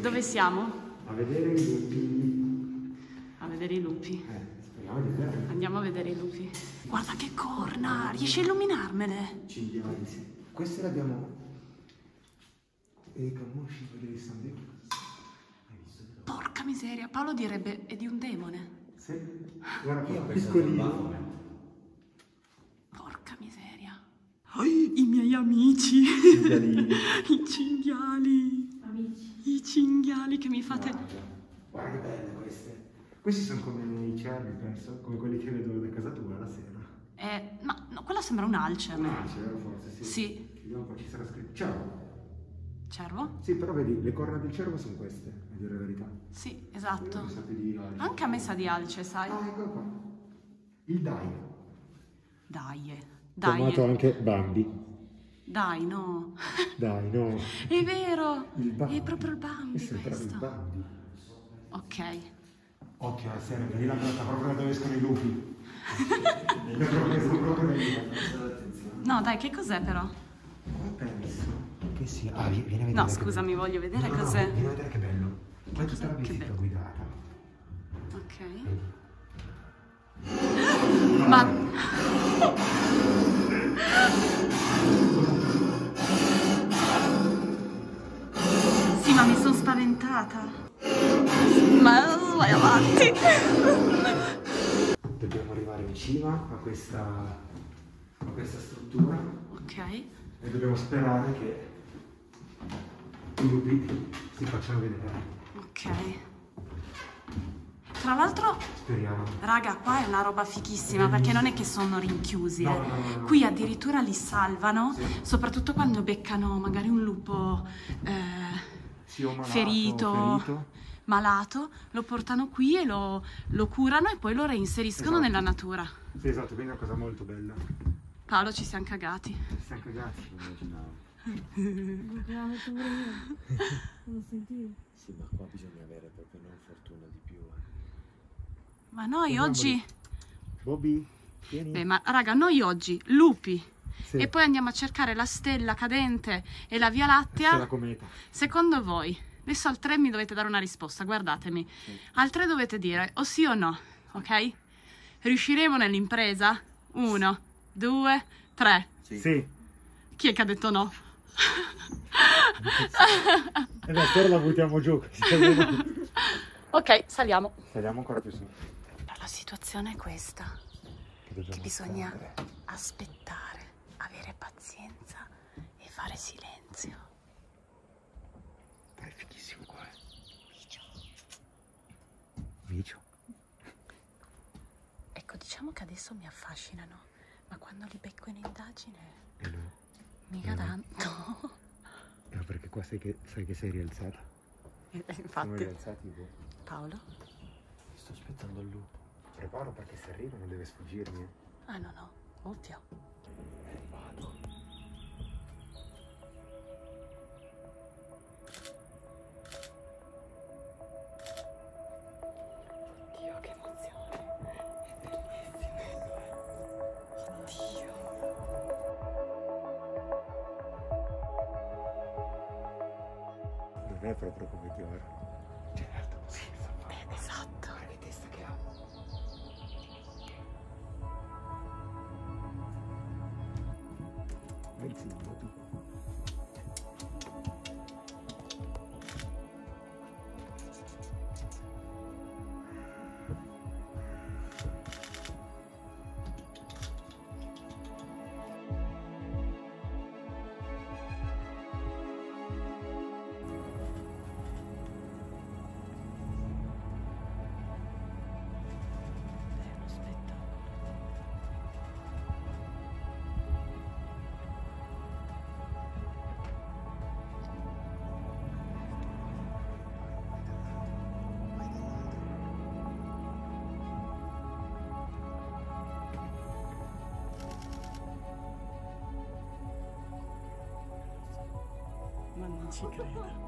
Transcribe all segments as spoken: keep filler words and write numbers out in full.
Dove siamo? A vedere i lupi. A vedere i lupi. Eh, speriamo di vedere. Andiamo a vedere i lupi. Guarda che corna! Riesci a illuminarmele? Cinghiali, sì. Queste le abbiamo... E camosci quelli sono dei... Hai visto? Porca miseria, Paolo direbbe è di un demone. Sì. Guarda qua, piccolino. Porca miseria. Oh, i miei amici. Cinghialini. I cinghiali. Amici. I cinghiali che mi fate... Guarda, guarda che belle queste. Questi sono come i cervi, penso, come quelli che vedo da casa tua la sera. Eh, ma no, quella sembra un'alce a me. Un'alce, vero? Forse, sì. Sì. Vediamo un po', ci sarà scritto. Ciao. Cervo? Sì, però vedi, le corna del cervo sono queste, a dire la verità. Sì, Io esatto. non so più di alce. Anche a me sa di alce, sai? Ah, eccolo qua. Il dai. Dai, Chiamato dai. anche Bambi. Dai, no. Dai, no. È vero. Il Bambi. È proprio il Bambi Questo è proprio il questo. Bambi. Ok. Occhio alla serie, vedi la grotta proprio da dove escono i lupi. Io proprio sono proprio lì. No, dai, che cos'è però? Penso che sia. Ah, vieni a vedere. No, che scusami, bello. voglio vedere No, no, cos'è. no, vieni a vedere che bello. Ma è tutta Cos'è? la Che visita bello. guidata. Ok. Vedi? Ma... Sì, ma mi sono spaventata. Ma vai avanti. Dobbiamo arrivare in cima a questa, a questa struttura Ok. e dobbiamo sperare che i lupi si facciano vedere. Ok. Tra l'altro, Speriamo. raga, qua è una roba fighissima perché non è che sono rinchiusi, No, eh. no, no, no. Qui addirittura li salvano, Sì. soprattutto quando beccano magari un lupo eh, Sì, o malato, ferito, ferito. malato, lo portano qui e lo, lo curano e poi lo reinseriscono Esatto. nella natura. Sì, esatto, quindi è una cosa molto bella. Paolo, ci siamo cagati. Ci siamo cagati. Immaginavo. Ma che l'ha detto pure io. Non lo sentivo. Sì, ma qua bisogna avere proprio non fortuna di più. eh. Ma noi Andiamoli. oggi... Bobby, vieni. Beh, ma raga, noi oggi lupi Sì. e poi andiamo a cercare la stella cadente e la Via C'è Lattea. la cometa. Secondo voi, adesso al tre mi dovete dare una risposta, guardatemi. Al tre dovete dire o sì o no, ok? Riusciremo nell'impresa? Uno, due, tre. Sì. Sì. Chi è che ha detto no? E la sera la buttiamo giù. Ok, saliamo. Saliamo ancora più su. La situazione è questa, Che dobbiamo che bisogna stare. aspettare, avere pazienza e fare silenzio. Dai, è fighissimo qua. eh. Micio. Micio. Ecco, diciamo che adesso mi affascinano, ma quando li becco in indagine, E lui? mica Eh. tanto. No, perché qua sai che, sai che sei rialzata. Eh, Siamo Infatti, rialzati. boh. Paolo? Sto aspettando il lupo. Preparo perché se arriva non deve sfuggirmi. eh. Ah no, no, ovvio. Eh, vado. Oddio, che emozione. È bellissimo. Oddio. Non è proprio come Dior. Certo, sì, insomma. Eh, esatto. Guarda che testa che ha. Vai zitto tu. È uno spettacolo. Ma non ci credo.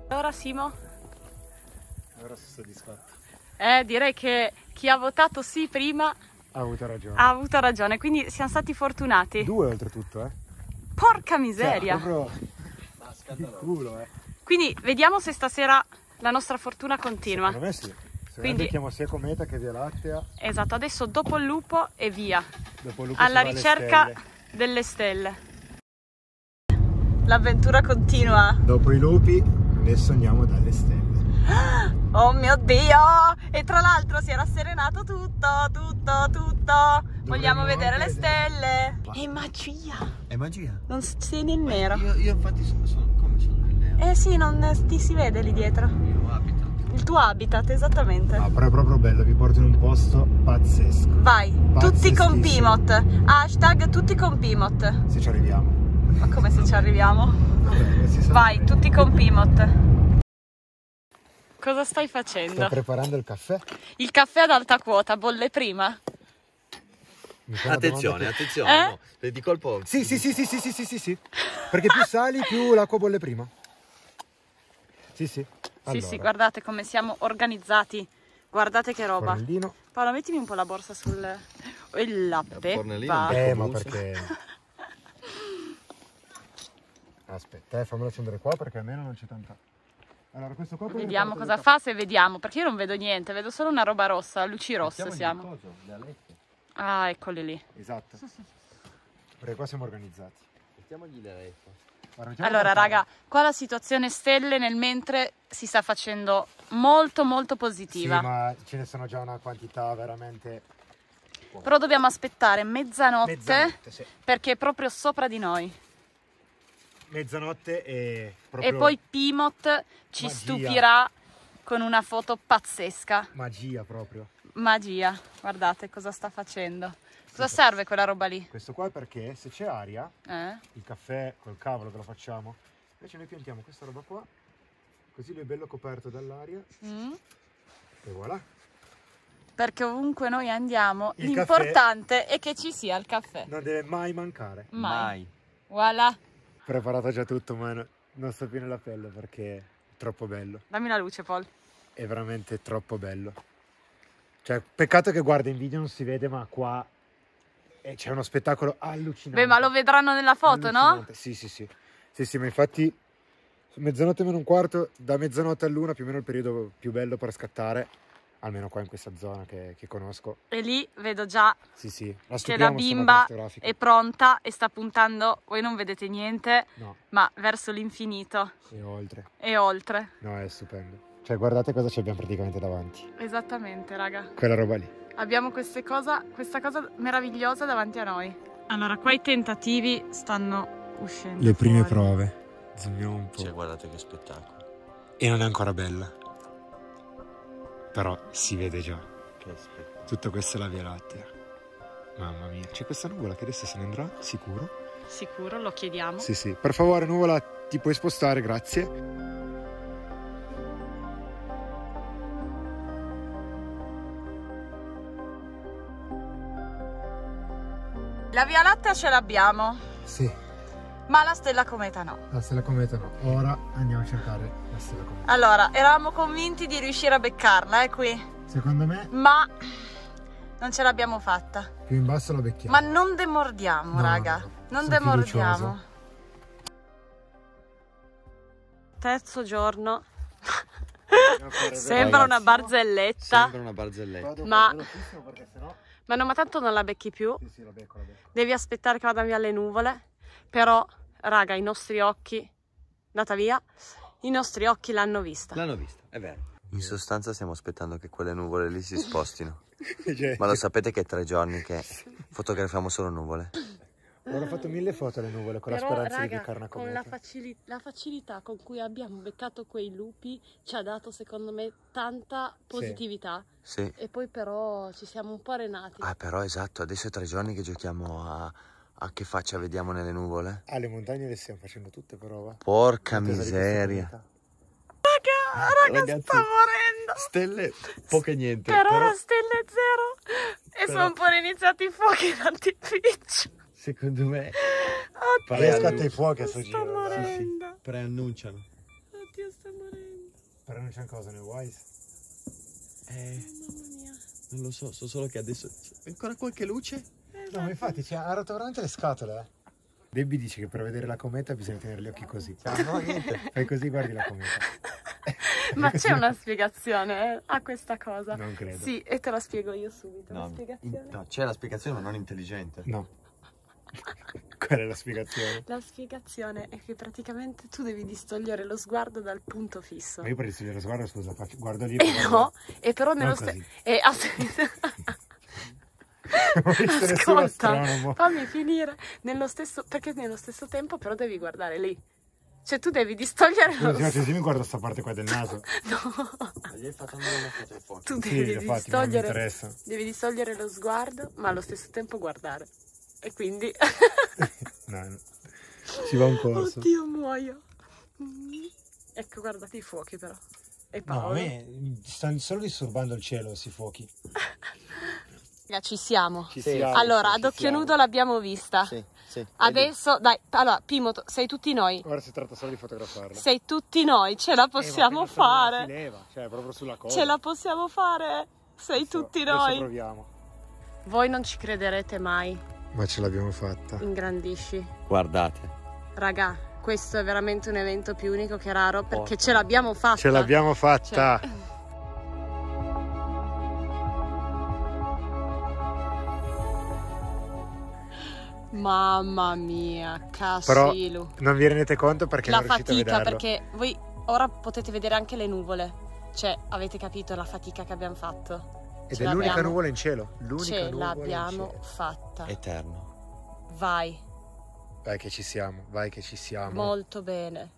Allora Simo? Ora sono soddisfatto. Eh, direi che chi ha votato sì prima Ha avuto ragione. ha avuto ragione, quindi siamo stati fortunati. Due oltretutto, eh. Porca miseria! Cioè, proprio il culo, eh. Quindi vediamo se stasera la nostra fortuna continua. Secondo me sì. Se Quindi- becchiamo sia Cometa che Via Lattea. Esatto, adesso dopo il lupo e via. Dopo il lupo Alla si va alle ricerca stelle. delle stelle. L'avventura continua. Dopo i lupi, adesso andiamo dalle stelle. Oh mio Dio! E tra l'altro si era serenato tutto, tutto, tutto. Vogliamo vedere le anche stelle. vedere- È magia. È magia. Non sei nel nero. Io, io infatti sono, sono come sono nel nero. Eh sì, non ti si vede lì dietro. Io abito. Il tuo habitat, esattamente. No, però è proprio bello, vi porto in un posto pazzesco. Vai, tutti con Pazzeschissimo. Pimot. Hashtag tutti con Pimot. Se ci arriviamo. Ma come se ci arriviamo? Vabbè, si sa. Vai, tutti con Pimot. Cosa stai facendo? Sto preparando il caffè. Il caffè ad alta quota, bolle prima? Mi fa una Attenzione, domanda che- attenzione. Eh? No, per- di colpo. Sì, sì, sì, sì, sì, sì, sì, sì, sì. Perché più sali, più l'acqua bolle prima. Sì, sì. Sì, sì, guardate come siamo organizzati. Guardate che roba. Fornellino. Paolo, mettimi un po' la borsa sul... E la fornellino, peppa. un Eh, po' ma buccia. perché... Aspetta, eh, fammelo accendere qua perché almeno non c'è tanta... Allora, questo qua... poi Vediamo mi porto cosa del fa, se vediamo. Perché io non vedo niente, vedo solo una roba rossa, luci rosse Mettiamogli siamo. il coso, le alette. Ah, eccoli lì. caffè. Esatto. Perché qua siamo organizzati. Mettiamogli le alette. Guarda, mettiamo Allora, il raga, qua la situazione stelle nel mentre si sta facendo molto molto Sì, positiva. ma ce ne sono già una quantità veramente... Però dobbiamo aspettare mezzanotte, Mezzanotte, sì. perché è proprio sopra di noi. Mezzanotte e proprio... E poi Pimot ci Magia. stupirà con una foto pazzesca. Magia proprio. Magia. Guardate cosa sta facendo. Cosa serve quella roba lì? Questo qua è perché se c'è aria, Eh? il caffè col cavolo che lo facciamo, invece noi piantiamo questa roba qua, così lui è bello coperto dall'aria Mm? e voilà. Perché ovunque noi andiamo, Il l'importante è che ci sia il caffè. Non deve mai mancare. Mai. Voilà. Preparato già tutto, ma no- non sto più nella pelle perché è troppo bello. Dammi la luce, Paul. È veramente troppo bello. Cioè, peccato che guarda in video non si vede, ma qua eh, c'è uno spettacolo allucinante. Beh, ma lo vedranno nella foto, no? Allucinante. Sì, sì, sì. Sì, sì, ma infatti mezzanotte meno un quarto, da mezzanotte all'una più o meno il periodo più bello per scattare, almeno qua in questa zona che, che conosco. E lì vedo già Sì, sì. La che la stupiamo sta bimba macchina fotografica. è pronta e sta puntando, voi non vedete niente, No, ma verso l'infinito e oltre. e oltre. No, è stupendo. Cioè, guardate cosa ci abbiamo praticamente davanti. Esattamente, raga. Quella roba lì. Abbiamo queste cosa, questa cosa meravigliosa davanti a noi. Allora, qua i tentativi stanno uscendo Le prime fuori. prove. Zoomiamo un po'. Cioè, guardate che spettacolo. E non è ancora bella. Però si vede già. Che spettacolo. Tutta questa è la Via Lattea. Mamma mia. C'è questa nuvola che adesso se ne andrà, sicuro. Sicuro, lo chiediamo. Sì, sì. Per favore, nuvola, ti puoi spostare, grazie. La Via Lattea ce l'abbiamo, Sì, ma la stella cometa no. la stella cometa no. Ora andiamo a cercare la stella cometa. Allora, eravamo convinti di riuscire a beccarla, eh, qui. Secondo me, Ma non ce l'abbiamo fatta. più in basso la becchiamo. Ma non demordiamo, No, raga. no, no. Non Sono demordiamo. fiducioso. Terzo giorno. Sembra una barzelletta. Sembra una barzelletta. Ma- Perché sennò... Ma no, ma tanto non la becchi più. Sì, sì, la becco, la becco. Devi aspettare che vadano via le nuvole. Però, raga, i nostri occhi... Andata via. I nostri occhi l'hanno vista. L'hanno vista, è vero. In sostanza stiamo aspettando che quelle nuvole lì si spostino. Cioè, Ma lo sapete che è tre giorni che fotografiamo solo nuvole? ora ho fatto mille foto alle nuvole con la speranza di beccare una con cometa. la, facili- la facilità con cui abbiamo beccato quei lupi ci ha dato, secondo me, tanta positività. Sì. E poi però ci siamo un po' arenati. Ah, però esatto, adesso è tre giorni che giochiamo a, a che faccia vediamo nelle nuvole. Ah, le montagne le stiamo facendo tutte però, va. Porca In attesa di questa miseria. cometa. Raga, raga, Ragazzi, sto morendo. Stelle, poche niente. Per però ora stelle zero. E però- sono pure iniziati i fuochi d'artificio. secondo me Oddio, Lei scatta i fuochi a sto sto giro. morendo. preannunciano. Oddio, sto sto morendo. Però non c'è cosa nel Wise. Eh, Oh, mamma mia. non lo so, so solo che adesso c'è ancora qualche luce. No, ma infatti cioè, ha rotto veramente le scatole. Eh. Debbie dice che per vedere la cometa bisogna tenere gli occhi così. Ah, no, niente. Fai così, guardi la cometa. Ma c'è una spiegazione eh, a questa cosa? Non credo. Sì, e te la spiego io subito. la No, spiegazione. in- no, c'è la spiegazione, ma non intelligente. No. Qual è la spiegazione? La spiegazione è che praticamente tu devi distogliere lo sguardo dal punto fisso. Ma io per distogliere lo sguardo, scusa, faccio- guardo lì. E no, e però nello Non stesso... così. E aspetta. Non ho visto nessun Ascolta, astronomo. fammi finire. Nello stesso... Perché nello stesso tempo però devi guardare lì. Cioè tu devi distogliere lo Scusa, sguardo. se mi guardo sta parte qua del naso. No. Ma gli hai fatto andare una foto ai fuochi. Tu Sì, devi li ho fatti, ma non mi distogliere... interessa. Devi distogliere lo sguardo, ma allo stesso tempo guardare. E quindi... No, no. Ci va un corso. Oddio, muoio. Ecco, guardate i fuochi però. E No, a Paolo. me stanno solo disturbando il cielo, questi fuochi. Raga, ci siamo. Ci Sì. siamo, Allora, ci ad occhio siamo. nudo l'abbiamo vista. Sì, sì. Adesso, dai, allora, Pimoto, sei tutti noi. Ora si tratta solo di fotografarla. Sei tutti noi, ce la possiamo Eh, ma prima fare. Si leva, cioè proprio sulla cosa. Ce la possiamo fare. Sei Adesso- tutti adesso noi. proviamo. Voi non ci crederete mai. Ma ce l'abbiamo fatta. Ingrandisci. Guardate. Raga, questo è veramente un evento più unico che raro perché Porca. ce l'abbiamo fatta. Ce l'abbiamo fatta. Cioè, mamma mia, Però Casilu. non vi rendete conto perché La non riuscite fatica, a vederlo. perché voi ora potete vedere anche le nuvole. Cioè, avete capito la fatica che abbiamo fatto? Ed Ce è l'unica l'abbiamo. nuvola in cielo. L'unica Ce nuvola in l'abbiamo cielo. fatta. Eterno. Vai, Vai che ci siamo, vai che ci siamo. molto bene.